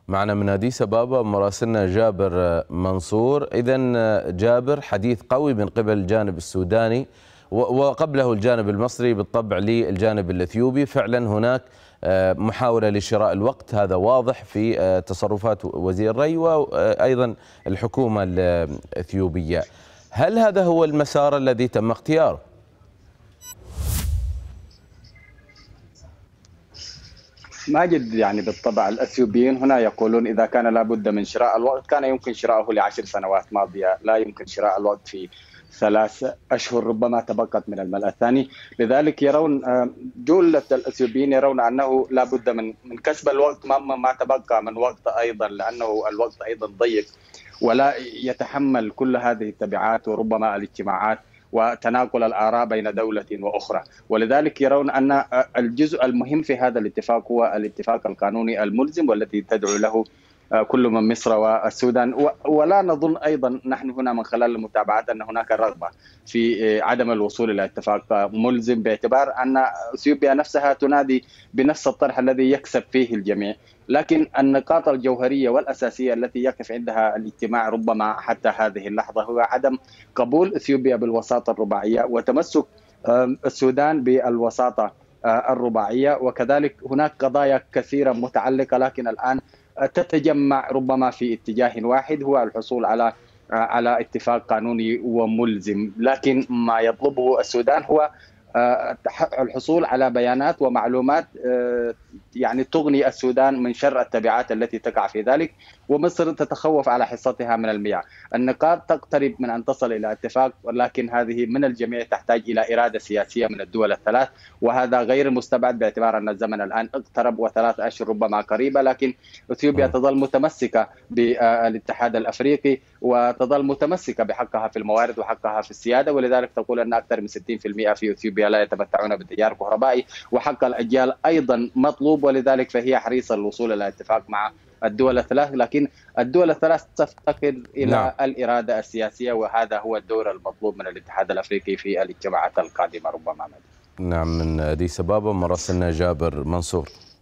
معنا من أديس أبابا مراسلنا جابر منصور. إذن جابر، حديث قوي من قبل الجانب السوداني وقبله الجانب المصري بالطبع للجانب الإثيوبي. فعلا هناك محاولة لشراء الوقت، هذا واضح في تصرفات وزير الري وأيضا الحكومة الإثيوبية. هل هذا هو المسار الذي تم اختياره؟ ماجد، يعني بالطبع الأثيوبيين هنا يقولون إذا كان لابد من شراء الوقت كان يمكن شراءه ل10 سنوات ماضية، لا يمكن شراء الوقت في 3 أشهر ربما تبقت من الملأ الثاني. لذلك يرون جلة الأثيوبيين يرون أنه لابد من كسب الوقت ما تبقى من وقت أيضا، لأنه الوقت أيضا ضيق ولا يتحمل كل هذه التبعات وربما الاجتماعات وتناقل الآراء بين دولة وأخرى. ولذلك يرون أن الجزء المهم في هذا الاتفاق هو الاتفاق القانوني الملزم والذي تدعو له كل من مصر والسودان. ولا نظن أيضا نحن هنا من خلال المتابعات أن هناك رغبة في عدم الوصول إلى اتفاق ملزم، باعتبار أن اثيوبيا نفسها تنادي بنفس الطرح الذي يكسب فيه الجميع. لكن النقاط الجوهرية والأساسية التي يقف عندها الاجتماع ربما حتى هذه اللحظة هو عدم قبول اثيوبيا بالوساطة الرباعية وتمسك السودان بالوساطة الرباعية. وكذلك هناك قضايا كثيرة متعلقة، لكن الآن تتجمع ربما في اتجاه واحد، هو الحصول على اتفاق قانوني وملزم. لكن ما يطلبه السودان هو الحصول على بيانات ومعلومات يعني تغني السودان من شر التبعات التي تقع في ذلك، ومصر تتخوف على حصتها من المياه. النقاط تقترب من أن تصل إلى اتفاق، ولكن هذه من الجميع تحتاج إلى إرادة سياسية من الدول الثلاث، وهذا غير مستبعد باعتبار أن الزمن الآن اقترب و3 أشهر ربما قريبة. لكن اثيوبيا تظل متمسكة بالاتحاد الأفريقي وتظل متمسكة بحقها في الموارد وحقها في السيادة، ولذلك تقول أن أكثر من 60% في اثيوبيا لا يتمتعون بتيار كهربائي، وحق الأجيال أيضا مطلوب. ولذلك فهي حريصة الوصول إلى اتفاق مع الدول الثلاث، لكن الدول الثلاث تفتقر إلى الإرادة السياسية، وهذا هو الدور المطلوب من الاتحاد الأفريقي في الاجتماعات القادمة ربما. نعم، من أديس أبابا مراسلنا جابر منصور.